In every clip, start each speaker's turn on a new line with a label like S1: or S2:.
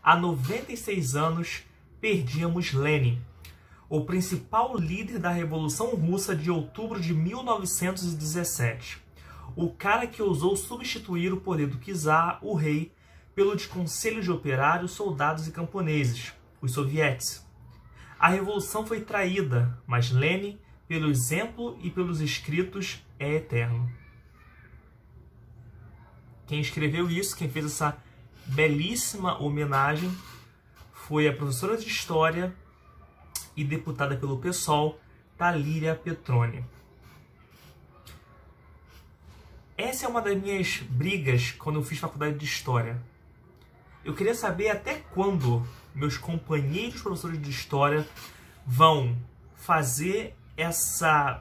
S1: há 96 anos, perdíamos Lenin, o principal líder da Revolução Russa de outubro de 1917. O cara que ousou substituir o poder do czar, o rei, pelo de conselho de operários, soldados e camponeses, os sovietes. A revolução foi traída, mas Lenin, pelo exemplo e pelos escritos, é eterno. Quem escreveu isso, quem fez essa belíssima homenagem, foi a professora de História e deputada pelo PSOL, Talíria Petroni. Essa é uma das minhas brigas quando eu fiz faculdade de História. Eu queria saber até quando meus companheiros professores de História vão fazer essa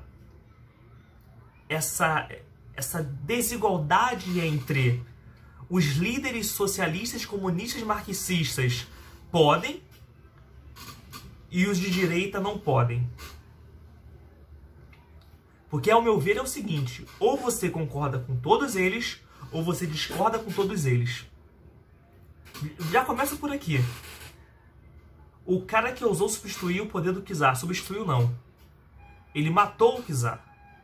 S1: desigualdade entre os líderes socialistas, comunistas, marxistas podem e os de direita não podem. Porque, ao meu ver, é o seguinte: ou você concorda com todos eles, ou você discorda com todos eles. Já começa por aqui. O cara que ousou substituir o poder do czar, substituiu não. Ele matou o czar.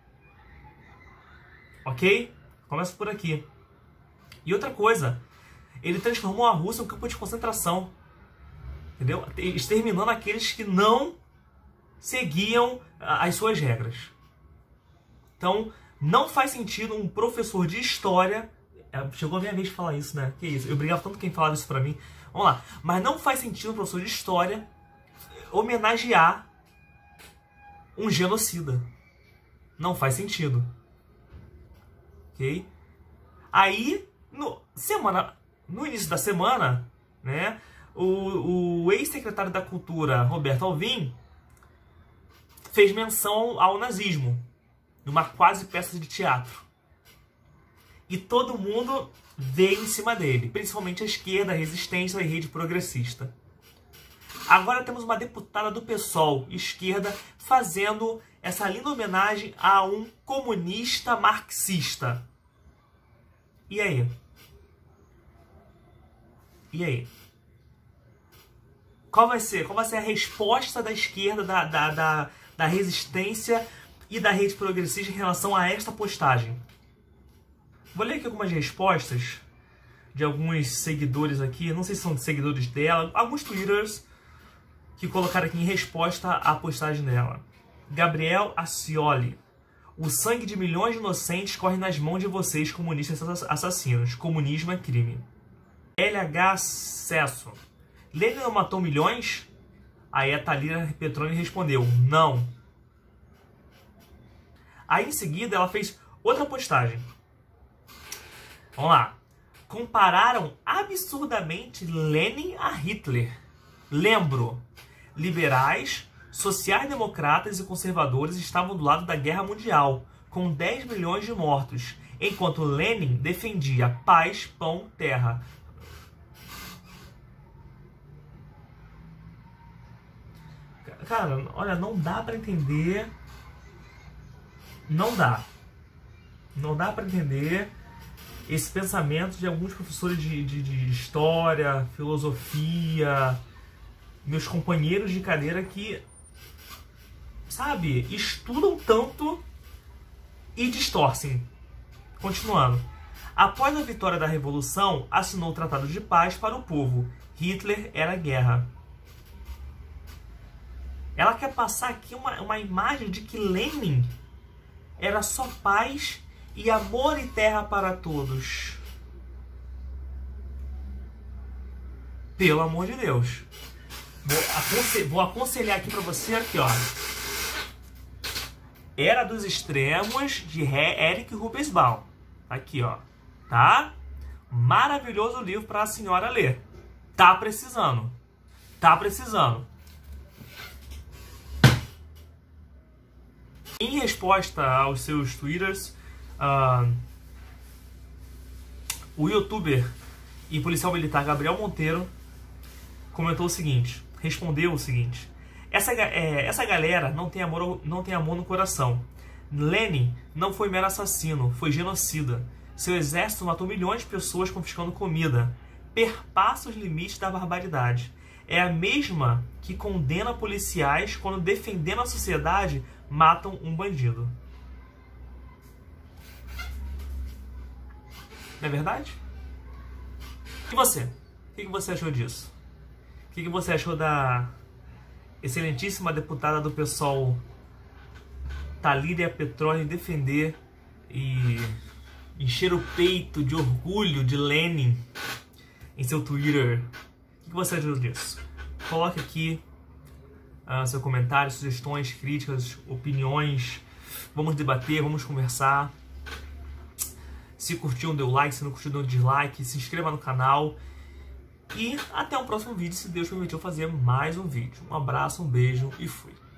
S1: Ok? Começa por aqui. E outra coisa, ele transformou a Rússia em um campo de concentração. Entendeu? Exterminando aqueles que não seguiam as suas regras. Então, não faz sentido um professor de História... Chegou a minha vez de falar isso, né? Que isso? Eu brigava tanto quem falava isso pra mim. Vamos lá. Mas não faz sentido um professor de História homenagear um genocida. Não faz sentido. Ok? Aí, no início da semana, né, o ex-secretário da Cultura, Roberto Alvim, fez menção ao nazismo, numa quase peça de teatro. E todo mundo veio em cima dele, principalmente a esquerda, a resistência e a rede progressista. Agora temos uma deputada do PSOL, esquerda, fazendo essa linda homenagem a um comunista marxista. E aí? E aí? Qual vai ser a resposta da esquerda, da resistência e da rede progressista em relação a esta postagem? Vou ler aqui algumas respostas de alguns seguidores aqui, não sei se são seguidores dela, alguns twitters que colocaram aqui em resposta à postagem dela. Gabriel Ascioli: o sangue de milhões de inocentes corre nas mãos de vocês, comunistas assassinos. Comunismo é crime. LH Cesso: Lenin não matou milhões? Aí a Talíria Petroni respondeu: não. Aí em seguida ela fez outra postagem. Vamos lá. Compararam absurdamente Lenin a Hitler. Lembro, liberais, sociais-democratas e conservadores estavam do lado da Guerra Mundial, com 10 milhões de mortos, enquanto Lenin defendia paz, pão, terra. Cara, olha, não dá pra entender. Não dá pra entender esse pensamento de alguns professores de história, filosofia, meus companheiros de cadeira que, sabe, estudam tanto e distorcem. Continuando. Após a vitória da Revolução, assinou o Tratado de Paz para o povo. Hitler era guerra. Ela quer passar aqui uma imagem de que Lenin era só paz e amor e terra para todos. Pelo amor de Deus. Vou aconselhar aqui para você, aqui, ó. Era dos Extremos, de Eric Hobsbawm. Aqui, ó. Tá? Maravilhoso livro para a senhora ler. Tá precisando. Tá precisando. Em resposta aos seus twitters, o youtuber e policial militar Gabriel Monteiro comentou o seguinte, respondeu o seguinte: essa galera não tem amor no coração. Lenin não foi mero assassino, foi genocida. Seu exército matou milhões de pessoas confiscando comida. perpassa os limites da barbaridade. É a mesma que condena policiais quando, defendendo a sociedade, matam um bandido. Não é verdade? E você? O que você achou disso? O que você achou da excelentíssima deputada do PSOL, Thalíria Petroni, defender e encher o peito de orgulho de Lenin em seu Twitter? O que você achou disso? Coloque aqui seu comentário, sugestões, críticas, opiniões. Vamos debater, vamos conversar. Se curtiu, dê o like. Se não curtiu, dê o dislike. Se inscreva no canal. E até o próximo vídeo, se Deus permitiu fazer mais um vídeo. Um abraço, um beijo e fui.